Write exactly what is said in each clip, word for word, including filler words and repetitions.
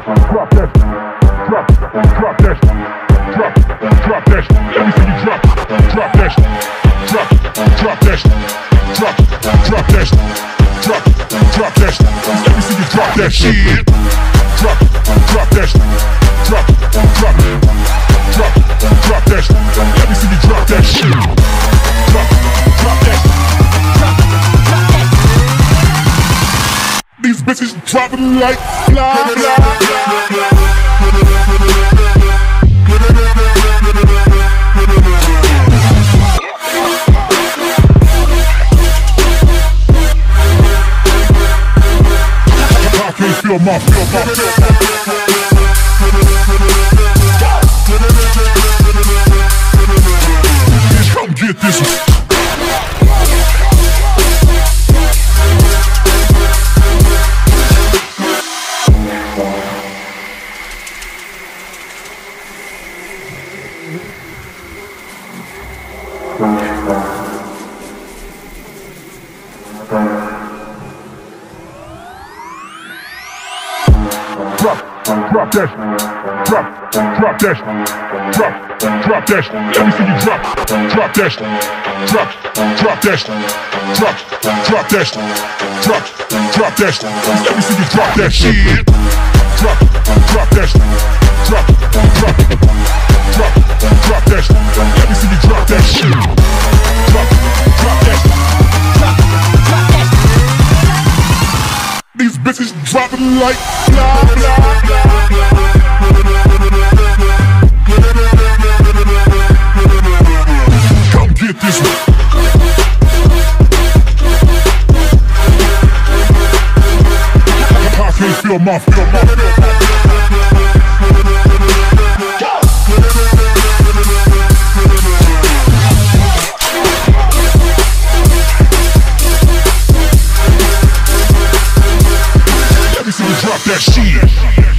drop that, drop, drop that, drop, drop that. Let me see you drop, drop that, drop, drop that, drop, drop that, drop, drop that. Let me see you drop that shit. Drop, drop that, drop, drop, drop, drop that. Let me see you drop that shit. Drop, drop that, drop, drop that. These bitches dropping like blah blah blah. Feel my, feel my, feel my. Come get this one. Drop, drop that, drop, drop that, drop, drop that. Let me see you drop, drop that, drop, drop that, drop, drop that, drop, drop that. Let me see you drop that shit. Drop, drop that, drop, drop, drop, drop that. Let me see you drop that shit. Drop, drop that, drop, drop that. These bitches dropping like blah blah blah blah. Come get this one. I can't feel my, feel my, feel my. Drop that shit.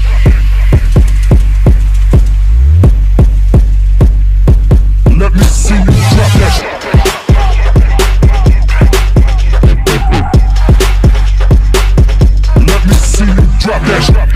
Let me see you drop that shit. Let me see you drop that shit.